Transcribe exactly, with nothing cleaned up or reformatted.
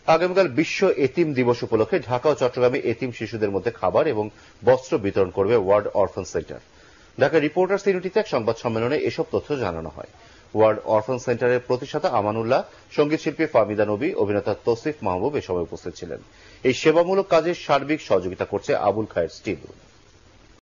আগামীকাল বিশ্ব এতিম দিবস উপলক্ষে ঢাকা ও চট্টগ্রামে এতিম শিশুদের মধ্যে খাবার এবং বস্ত্র বিতরণ করবে world orphan centre. Dhaka reporters ইউনিটিতে এক সংবাদ সম্মেলনে এসব তথ্য জানানো হয়। ওয়ার্ল্ড অরফান সেন্টারের প্রতিষ্ঠাতা আমানুল্লাহ, সঙ্গীত শিল্পী ফাহমিদা নবী, অভিনেতা তৌসিফ মাহবুব এ সময় উপস্থিত ছিলেন। এই সেবামূলক কাজে সার্বিক সহযোগিতা করছে আবুল খায়ের স্টিল।